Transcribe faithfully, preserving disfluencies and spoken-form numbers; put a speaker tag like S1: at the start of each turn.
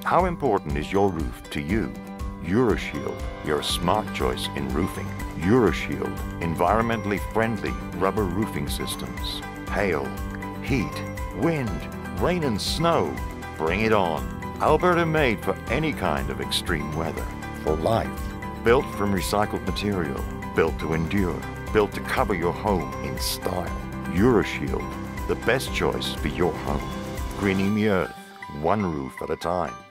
S1: How important is your roof to you? Euroshield, your smart choice in roofing. Euroshield, environmentally friendly rubber roofing systems. Hail, heat, wind, rain and snow, bring it on. Alberta made for any kind of extreme weather. For life. Built from recycled material. Built to endure. Built to cover your home in style. Euroshield, the best choice for your home. Greening the earth, one roof at a time.